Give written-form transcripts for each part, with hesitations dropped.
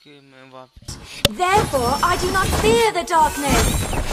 Okay मैं वापस Therefore, I do not fear the darkness.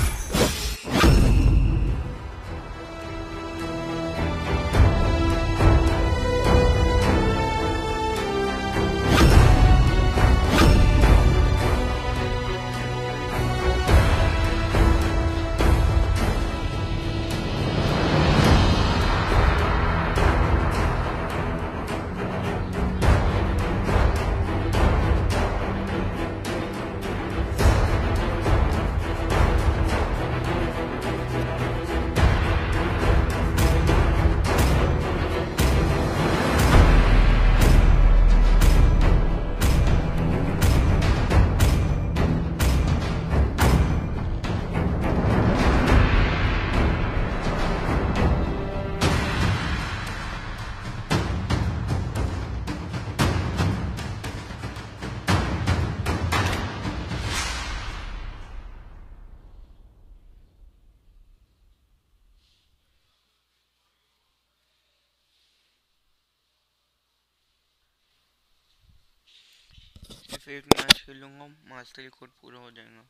सिर्फ एक मैच खेलूंगा मास्टर कोड पूरा हो जाएगा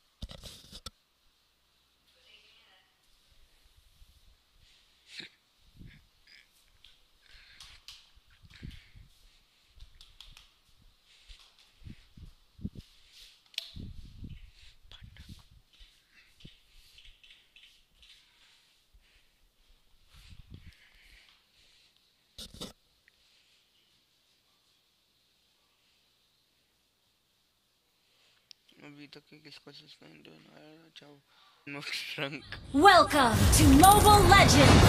अभी तक किसको सस्पेंड होना है चाहो Welcome to Mobile Legends!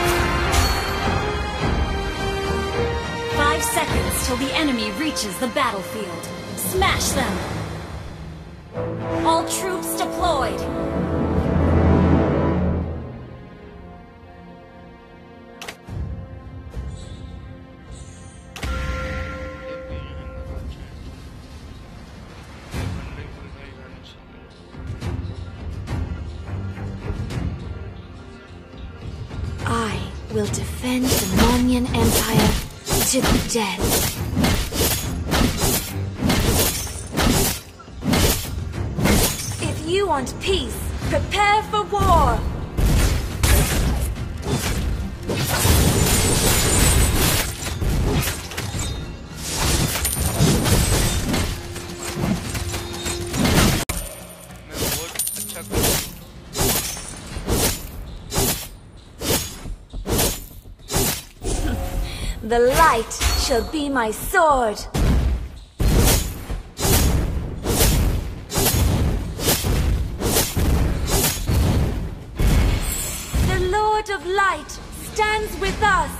5 seconds till the enemy reaches the battlefield. Smash them! All troops deployed! I will defend the Monyan Empire to the death. If you want peace, prepare for war! The light shall be my sword. The Lord of Light stands with us.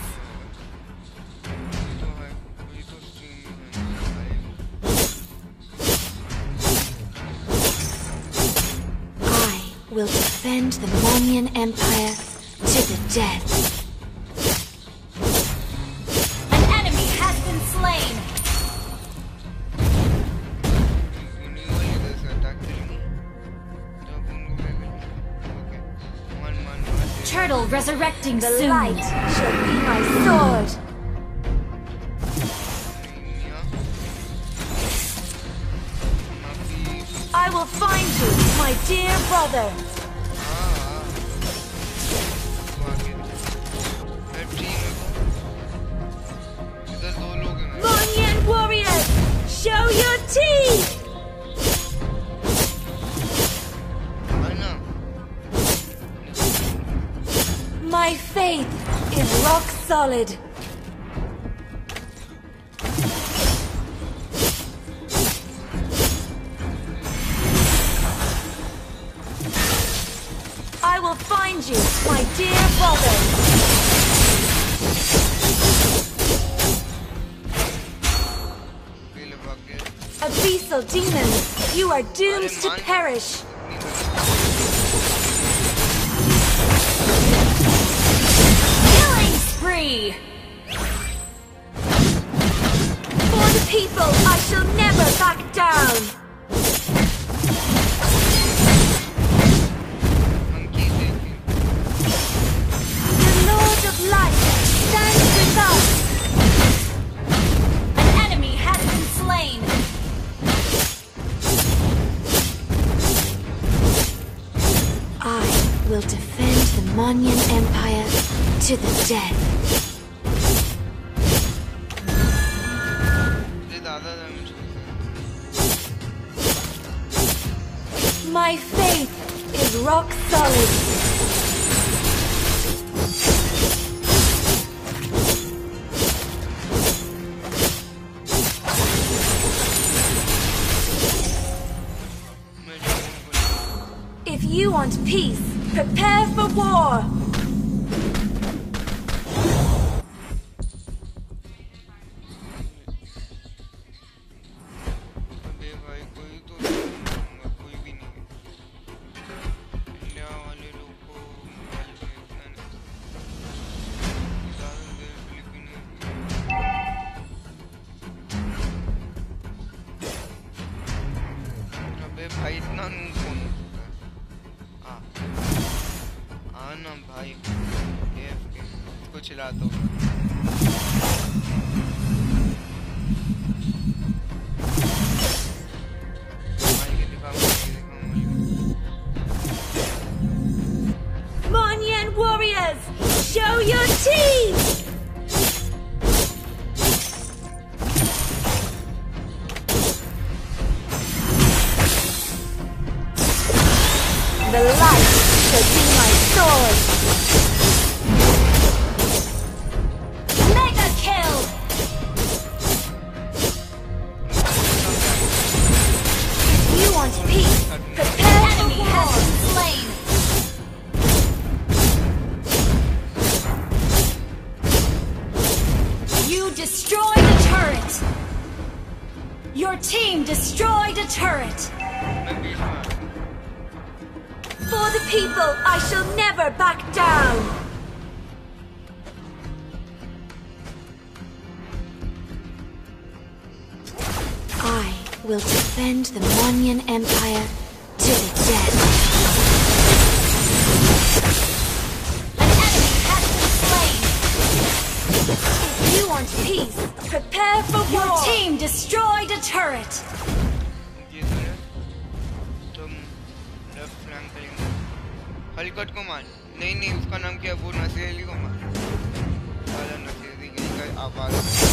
I will defend the Monyan Empire to the death. Turtle resurrecting soon. The light shall be my sword. I will find you, my dear brother. Monyan warriors, show your teeth. My faith is rock solid. I will find you, my dear brother. Abyssal demons, you are doomed to perish. Free. For the people, I shall never back down. The Lord of Light stands with us. An enemy has been slain. will defend the Monyan Empire to the death. ये ज़्यादा damage होता है। My faith is rock solid. If you want peace, prepare for war. अबे भाई कोई तो नहीं, कोई भी नहीं। इंडिया वाले लोग को मोबाइल पे इतना नहीं। ज़्यादा देर फिलिपिनो अबे भाई इतना नूब कौन होता है? ना भाई AFK इसको चिल्ला दो। Monyan warriors, show your teeth! The light shall be my sword. Mega kill! You want peace? Prepare enemy has been slain. You destroyed a turret. Your team destroyed a turret. For the people, I shall never back down. I will defend the Monyan Empire to the death. An enemy has been slain. If you want peace, prepare for war. Your team destroyed a turret. ये तो है तुम left flank करेंगे हलीकट को मान नहीं उसका नाम क्या है वो नसीर अली को मान साला नसीर अली का आवाज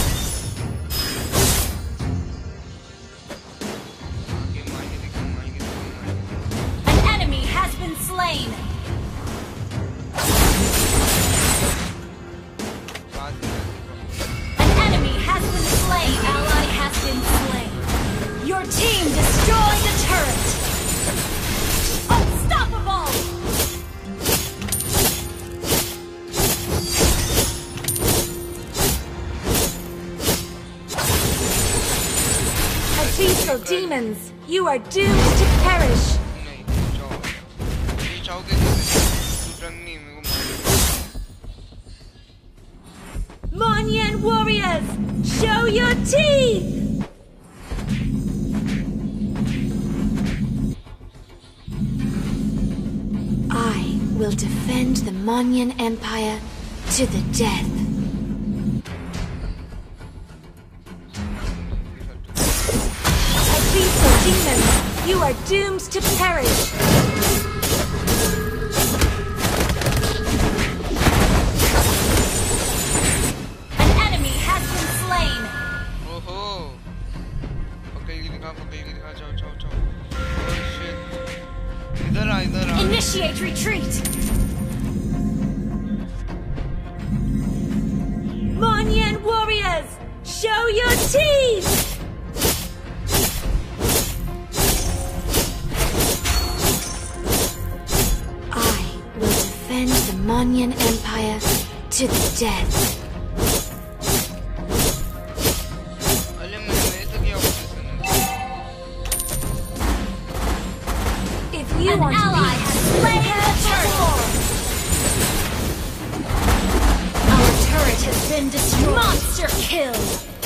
ये मान के देखो An enemy has been slain. An enemy has been slain. Ally has been slain. Your team destroyed a turret. Unstoppable! Abyssal demons, you are doomed to perish. नहीं जाओ ये चाहोगे तो रंग नहीं मेरे को Monyan warriors, show your teeth! I will defend the Monyan Empire to the death. Abyssal demons, you are doomed to perish. An enemy has been slain. ओहो पकड़ के दिखा जाओ oh shit इधर आ Initiate retreat. Monyan warriors, show your teeth. I will defend the Monyan Empire to the death. अरे मेरे तो क्या If you want ally has slain the turret. Our turret has been destroyed. Monster kill.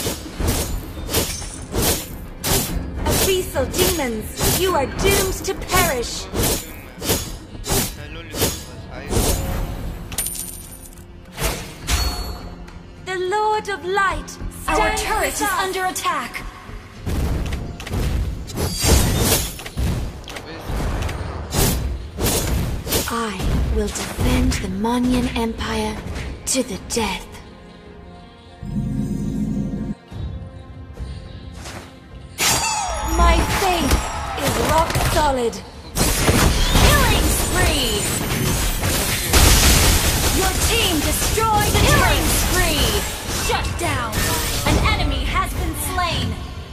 Abyssal demons, you are doomed to perish. Hello लिखो The Lord of Light. Our turret is under attack. I will defend the Monyan Empire to the death. My faith is rock solid. Killing spree! Your team destroyed the killing spree! Shut down! An enemy has been slain!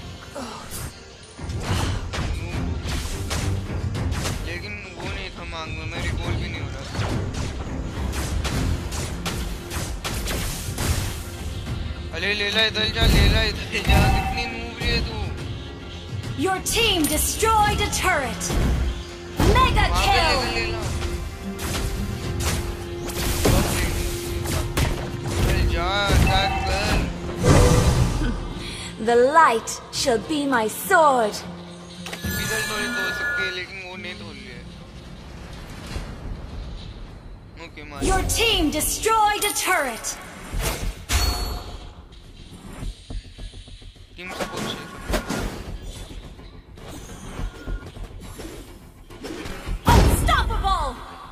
लेकिन वो नहीं था मांग में, मेरी गोल भी नहीं हो रहा था। अरे लेला इधर जा, कितनी मूव रही है तू? Your team destroyed a turret! Mega kill! The light shall be my sword. Your team destroyed a turret. Unstoppable!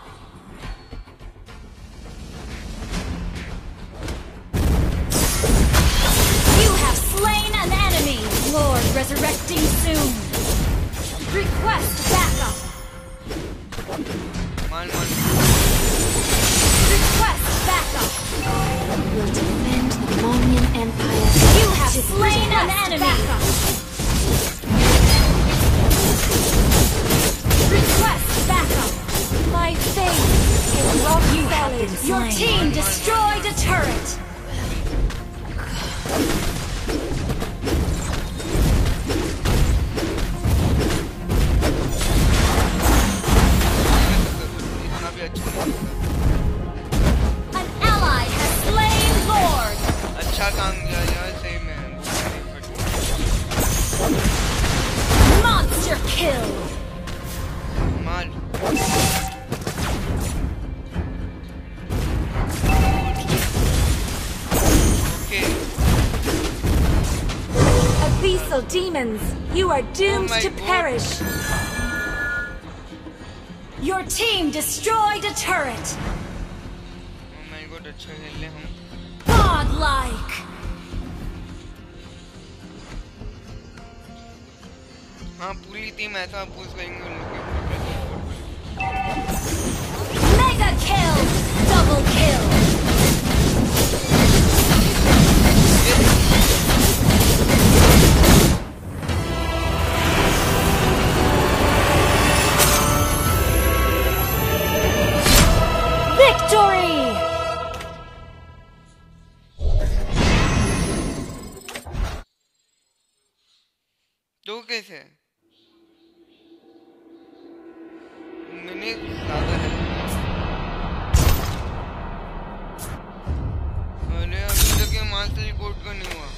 You have slain an enemy. Lord resurrecting soon. Request backup. Request backup. Will defend the Monyan Empire. You have slain an enemy. Request backup. My faith is rock solid. Your team destroyed a turret. An ally has slain Lord. अच्छा काम किया यार, सही में। Monster kill. मार। Okay. Abyssal demons, you are doomed to perish. Your team destroyed a turret. Oh my God, अच्छा खेल ले हम। Godlike. हाँ, पूरी टीम ऐसा अपोज करेंगे। Mega kill, double kill. Victory! तो कैसे? मैंने ज़्यादा है। अरे अभी तक ये मास्टर रिकॉर्ड का नहीं हुआ।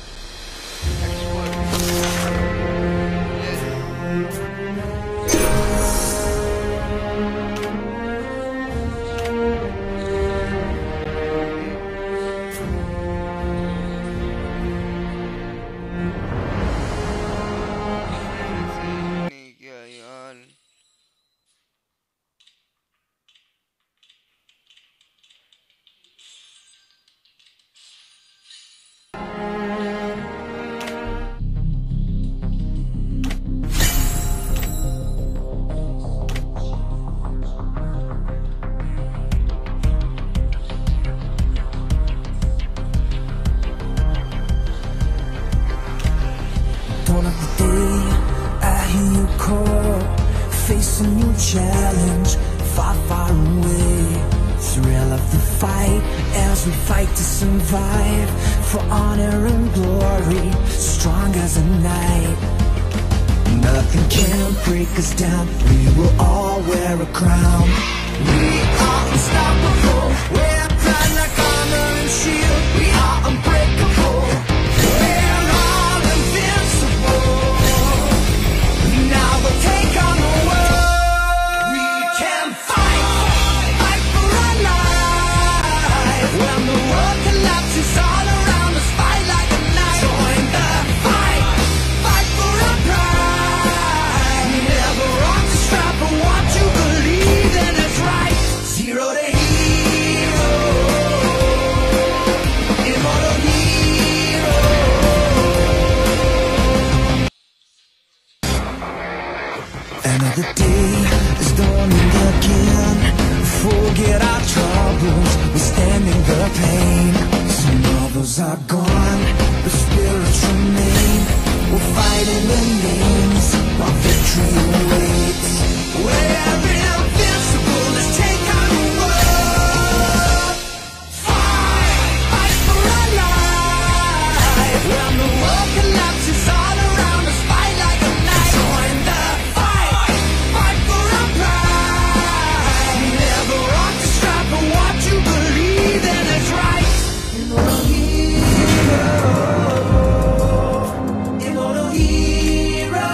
Face a new challenge, far, far away. Thrill of the fight as we fight to survive. For honor and glory, strong as a knight. Nothing can break us down, we will all wear a crown. We are unstoppable, we're pride like armor and shield. We are unbreakable, we're all invincible. Now we'll take on the world. We can fight, fight for our lives. When the world collapses all around us, fight like a knight. Join the fight, fight for our pride. Never off the strap, but what you believe in is right. 0 to Another day is dawning again. Forget our troubles, we're standing the pain. Some others are gone, but spirits remain. We're fighting the names while victory awaits. We're invincible, let's take on the world. Fight for our life. When the world collapses all around us, fight like a knight. Join the fight, fight for our pride. Never off the strap for what you believe in is right. Immortal hero, immortal hero.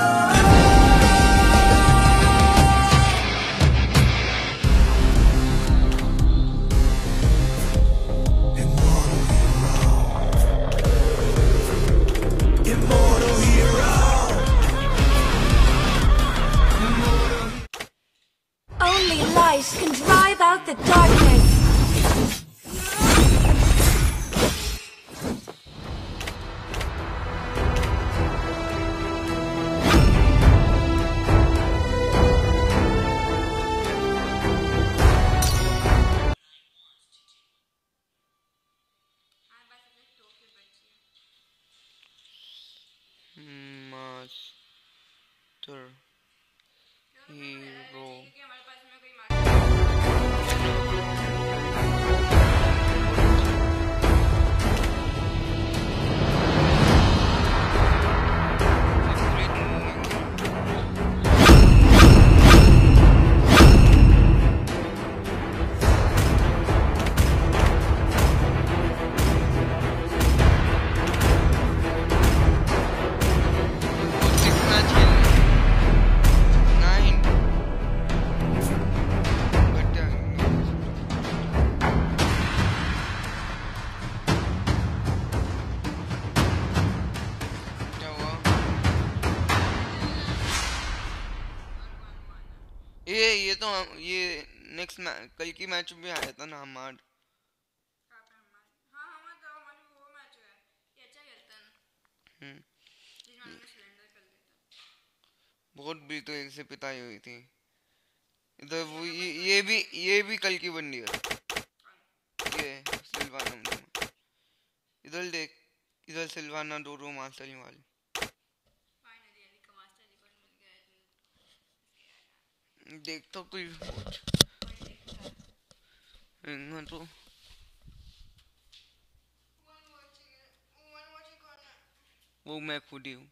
Immortal hero. Only light can drive out the darkness. Master Hero. ये तो ये next कल की match में आया था ना हमार। बहुत भी तो एक से पिटाई हुई थी इधर। वो ये भी कल की बंदी है ये सिल्वाना। इधर देख, इधर सिल्वाना डोरो मास्टर वाली। देख तो कोई तो वो मैं खुद ही हूँ।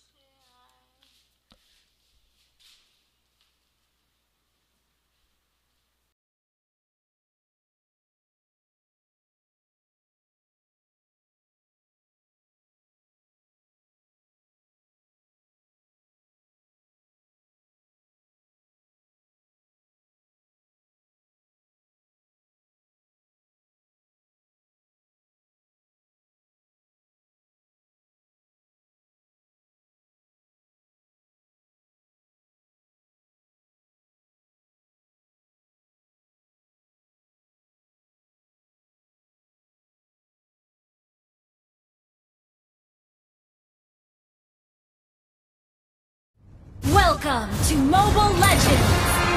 Welcome to Mobile Legends!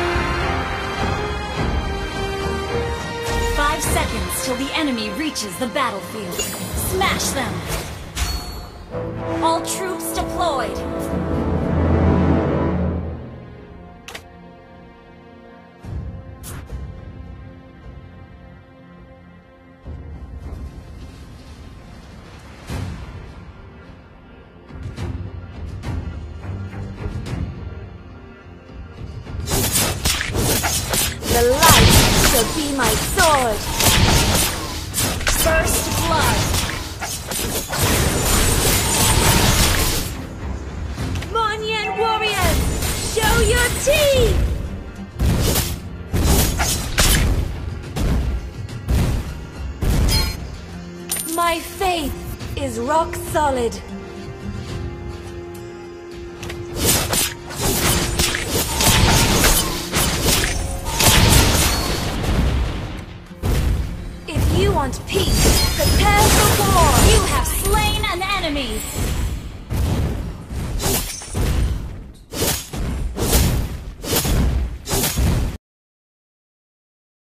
5 seconds till the enemy reaches the battlefield. Smash them! All troops deployed! The light shall be my sword. First blood. Monyan warriors, show your teeth. My faith is rock solid.